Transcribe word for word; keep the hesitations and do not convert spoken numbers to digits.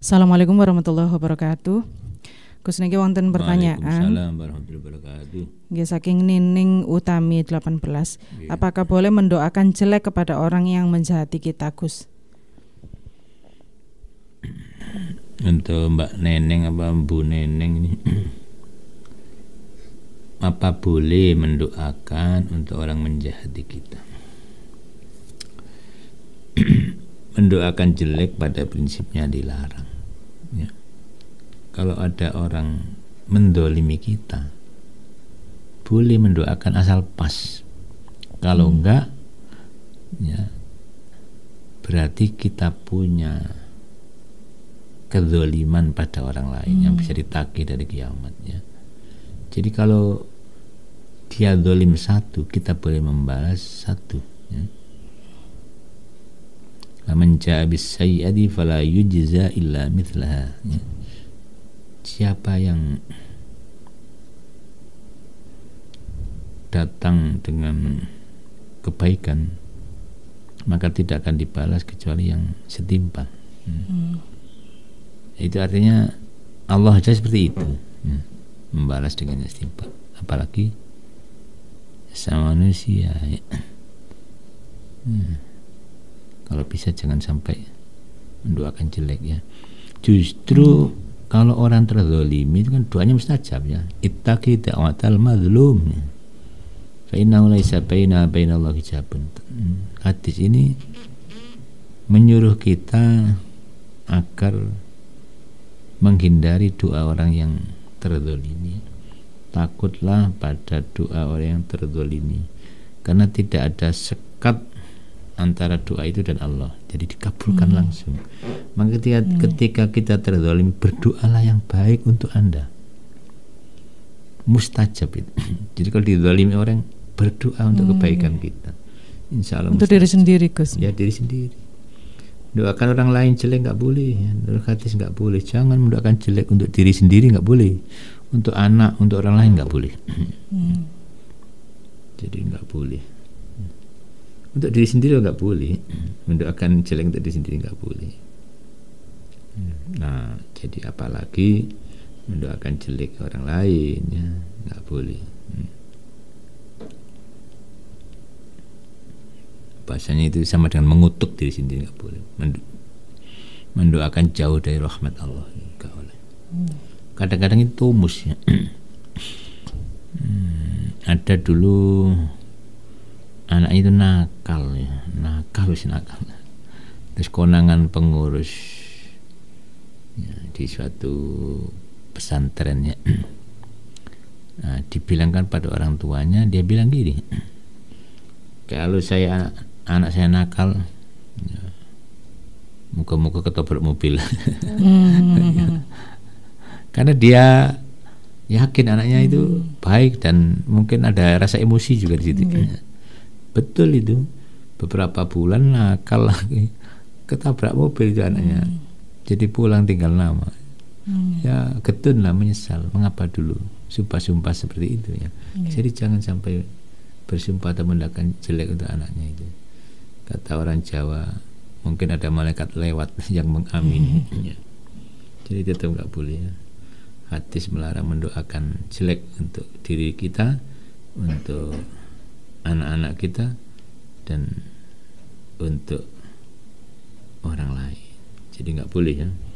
Assalamualaikum warahmatullahi wabarakatuh. Gus niki wonten pertanyaan. Waalaikumsalam warahmatullahi wabarakatuh. Nggih saking Nining Utami delapan belas. Nggih. Apakah boleh mendoakan jelek kepada orang yang menjahati kita, Gus? Untuk Mbak Neneng apa Bu Neneng ini, apa boleh mendoakan untuk orang menjahati kita? Mendoakan jelek pada prinsipnya dilarang ya. Kalau ada orang mendolimi kita, boleh mendoakan asal pas. Kalau hmm. enggak ya, berarti kita punya kezaliman pada orang lain hmm. yang bisa ditagih dari kiamat ya. Jadi kalau dia zalim satu, kita boleh membalas satu ya. Man jaa bis-sayyi'ati fala yujza illa mithlaha ya. Siapa yang datang dengan kebaikan, maka tidak akan dibalas kecuali yang setimpal. Hmm. Hmm. Itu artinya Allah saja seperti itu, hmm. membalas dengan yang setimpal. Apalagi sama manusia. Ya. Hmm. Kalau bisa jangan sampai mendoakan jelek ya. Justru hmm. kalau orang terzalimi itu kan doanya mustajab ya. Ittaqi da'watal mazlum. Fa innahu laisa baina bainallahi hijabun. Hadis ini menyuruh kita agar menghindari doa orang yang terzalimi. Takutlah pada doa orang yang terzalimi, karena tidak ada sekat antara doa itu dan Allah, jadi dikabulkan hmm. langsung. Maka ketika, hmm. ketika kita terzalimi, berdoalah yang baik untuk Anda, mustajab itu. Jadi kalau dizalimi orang, berdoa untuk hmm. kebaikan kita, insya Allah untuk mustajab. Diri sendiri, Gus. Ya, diri sendiri. Doakan orang lain jelek nggak boleh, ya. Menurut hadis nggak boleh. Jangan mendoakan jelek untuk diri sendiri, nggak boleh. Untuk anak, untuk orang lain nggak boleh. Hmm. Jadi nggak boleh. Untuk diri sendiri nggak boleh. Mendoakan jelek untuk diri sendiri nggak boleh. Nah, jadi apalagi mendoakan jelek orang lain, ya nggak boleh. Bahasanya itu sama dengan mengutuk diri sendiri, nggak boleh. Mendoakan jauh dari rahmat Allah, nggak boleh. Kadang-kadang itu tumus ya. hmm, ada dulu anak itu nakal ya, nakal wis nakal. Terus konangan pengurus ya, di suatu pesantren ya. Nah, dibilangkan pada orang tuanya, dia bilang gini, kalau saya anak saya nakal, ya, muka-muka ketobrak mobil. Hmm. Karena dia yakin anaknya hmm. itu baik dan mungkin ada rasa emosi juga di situ. Hmm. Betul itu. Beberapa bulan nakal lagi, ketabrak mobil itu anaknya. Hmm. Jadi pulang tinggal nama. Hmm. Ya getun lah, menyesal. Mengapa dulu sumpah-sumpah seperti itu ya. Hmm. Jadi jangan sampai bersumpah atau mendoakan jelek untuk anaknya itu. Kata orang Jawa, mungkin ada malaikat lewat yang mengamini. Ya. Jadi tetap nggak boleh ya. Hadis melarang mendoakan jelek untuk diri kita, untuk anak-anak kita, dan untuk orang lain. Jadi nggak boleh ya.